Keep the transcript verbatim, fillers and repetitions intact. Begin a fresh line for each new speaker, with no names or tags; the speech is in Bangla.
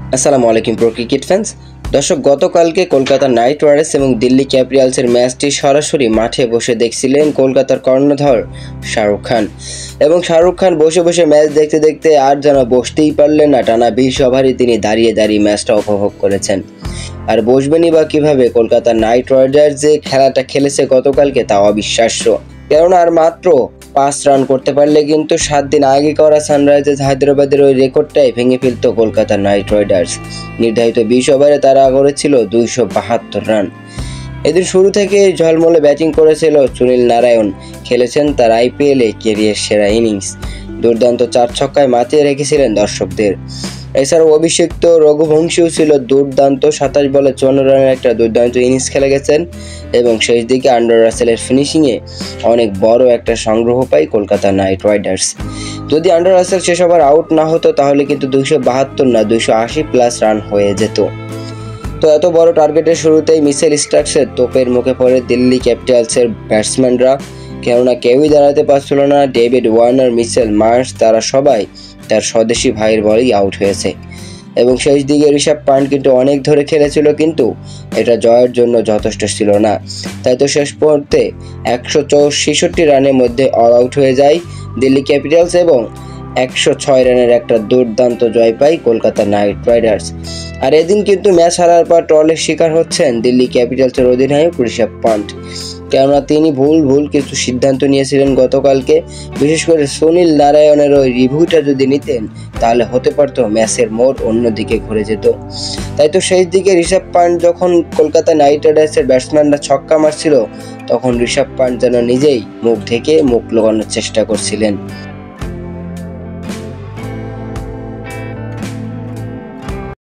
আসসালামু আলাইকুম প্রো ক্রিকেট ফ্যান্স। দর্শক, গতকালকে কলকাতা নাইট রাইডার্স এবং দিল্লি ক্যাপিটালসের ম্যাচটি সরাসরি মাঠে বসে দেখছিলেন কলকাতার কর্ণধার শাহরুখ খান। এবং শাহরুখ খান বসে বসে ম্যাচ দেখতে দেখতে আর যেন বসতেই পারলেন না, টানা বিশ ওভারে তিনি দাঁড়িয়ে দাঁড়িয়ে ম্যাচটা উপভোগ করেছেন। আর বসবেনই বা কীভাবে? কলকাতা নাইট রাইডার্স যে খেলাটা খেলেছে গতকালকে তা অবিশ্বাস্য। কেননা আর মাত্র পাঁচ রান করতে পারলে কিন্তু সাত দিন আগে করা সানরাইজার্স হায়দ্রাবাদের ওই রেকর্ডটাই ভেঙে ফেলত কলকাতা নাইট রাইডার্স। নির্ধারিত বিশ ওভারে তারা করেছিল দুইশো বাহাত্তর রান। এদিন শুরু থেকে ঝলমলে ব্যাটিং করেছিল সুনীল নারায়ণ, খেলেছেন তার আইপিএল এ ক্যারিয়ার সেরা ইনিংস। দুর্দান্ত চার ছক্কায় মাতিয়ে রেখেছিলেন দর্শকদের। এছাড়াও অভিষিক্ত রঘুবংশীও ছিল দুর্দান্ত, সাতাশ বলে চুয়ান্ন রানের একটা দুর্দান্ত ইনিংস খেলে গেছেন। এবং শেষ দিকে আন্ডার রাসেলের ফিনিশিংয়ে অনেক বড় একটা সংগ্রহ পায় কলকাতা নাইট রাইডার্স। যদি আন্ডার রাসেল শেষ ওভার আউট না হতো তাহলে কিন্তু দুইশো বাহাত্তর না দুইশো আশি প্লাস রান হয়ে যেত। তো এত বড় টার্গেটের শুরুতেই মিচেল স্টার্কসের তোপের মুখে পড়ে দিল্লি ক্যাপিটালসের ব্যাটসম্যানরা। কেননা কেউই দাঁড়াতে পারছিল না। ডেভিড ওয়ার্নার, মিচেল মার্শ তারা সবাই তার স্বদেশি ভাইয়ের বলেই আউট হয়েছে। এবং শেষ দিকে ঋষভ পান্ট কিন্তু অনেক ধরে খেলেছিল, কিন্তু এটা জয়ের জন্য যথেষ্ট ছিল না। তাই তো শেষ মুহূর্তে একশো চৌষট্টি রানের মধ্যে অল আউট হয়ে যায় দিল্লি ক্যাপিটালস এবং একশো ছয় রানের একটা দুর্দান্ত জয় পায় কলকাতা নাইট রাইডার্স। আর এদিন কিন্তু ম্যাচ হারার পর ট্রলের শিকার হচ্ছেন দিল্লি ক্যাপিটালসের অধিনায়ক ঋষভ পান্ট। কেননা তিনি ভুল ভুল কিছু সিদ্ধান্ত নিয়েছিলেন গতকালকে। বিশেষ করে সুনীল নারায়ণের ওই রিভিউটা যদি নিতেন তাহলে হতে পারতো ম্যাচের মোড় অন্যদিকে ঘুরে যেত। তাই তো শেষ দিকে ঋষভ পান্ট যখন কলকাতা নাইট রাইডার্সের ব্যাটসম্যানরা ছক্কা মারছিল তখন ঋষভ পান্ট যেন নিজেই মুখ ঢেকে মুখ লুকানোর চেষ্টা করছিলেন।